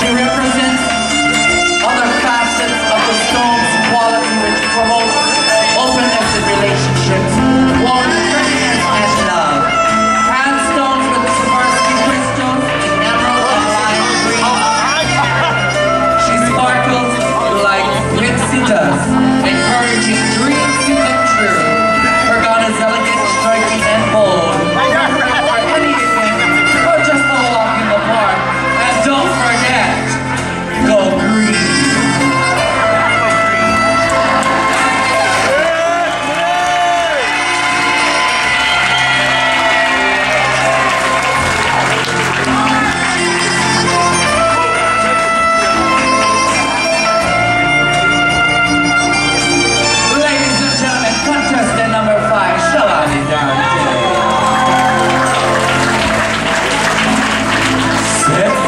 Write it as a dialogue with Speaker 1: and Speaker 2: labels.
Speaker 1: She represents other facets of the stone's quality which promotes openness in relationships, warmth, friendliness, and love. Hand stones with Swarovski crystals in emerald and lime green. She sparkles like Quincy does, encouraging dreams to come true. Her gown is elegant, striking, and bold. Perfect for any event or just a walk in the park. And don't forget, go green. Ladies and gentlemen, contestant number 5, Shalani Darrington.